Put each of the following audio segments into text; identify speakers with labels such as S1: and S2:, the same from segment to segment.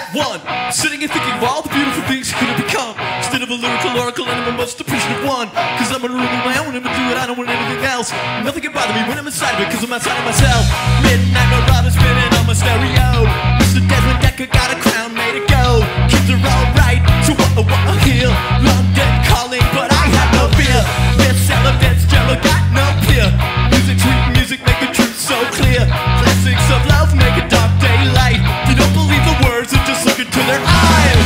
S1: one, sitting and thinking of all the beautiful things you could have become. Instead of a lyrical oracle, and I'm a most appreciative one. Cause I'm gonna rule my own and I'm gonna do it, I don't want anything else. Nothing can bother me when I'm inside of it, cause I'm outside of myself. Midnight Marauder spinning on my stereo. Mr. Desmond Decker got a crown made to go. Kids are alright, so what I'm here. London calling, but I have no fear. This elephant's jello got no fear. Music, sweet music, make the truth so clear. Classics of love make a dark daylight. You don't believe the words, so just look into their eyes.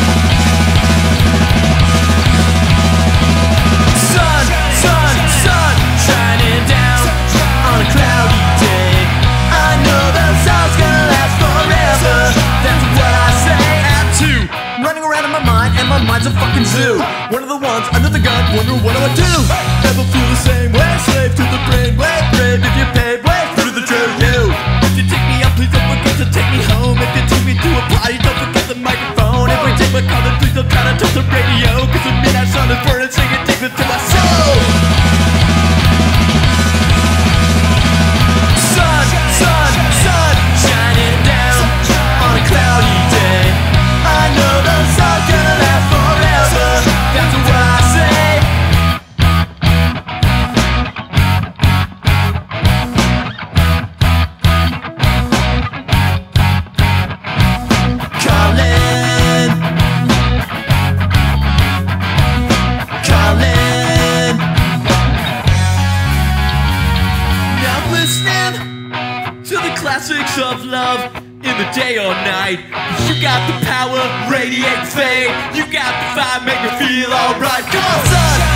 S1: Sun, sun, sun, shining down on a cloudy day. I know the sun's gonna last forever. That's what I say. At 2, running around in my mind, and my mind's a fucking zoo. One of the ones under the gun, wonder what do I do? Never feel the same way, slave to the brain wave. Brave if you pay, wait through the trail you. If you take me up, please don't forget to take me home. If you take me to a party, don't forget the microphone. If we take my car, then please don't try to touch the radio. Cause the midnight sun is burning, sing it deep into my soul. Sun, sun, sun, shining down on a cloudy day. I know the sun's gonna last forever. That's what I say. Classics of love in the day or night. You got the power, radiate fame. You got the fire, make me feel alright. Come on, son.